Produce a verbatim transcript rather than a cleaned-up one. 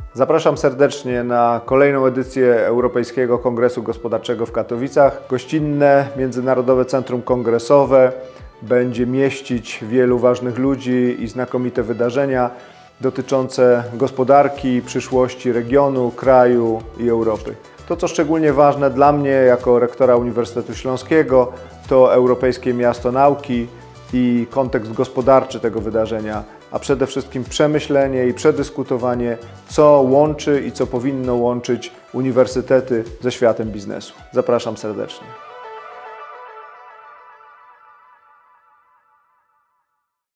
Zapraszam serdecznie na kolejną edycję Europejskiego Kongresu Gospodarczego w Katowicach. Gościnne Międzynarodowe Centrum Kongresowe będzie mieścić wielu ważnych ludzi i znakomite wydarzenia dotyczące gospodarki, przyszłości regionu, kraju i Europy. To, co szczególnie ważne dla mnie jako rektora Uniwersytetu Śląskiego, to Europejskie Miasto Nauki i kontekst gospodarczy tego wydarzenia, a przede wszystkim przemyślenie i przedyskutowanie, co łączy i co powinno łączyć uniwersytety ze światem biznesu. Zapraszam serdecznie.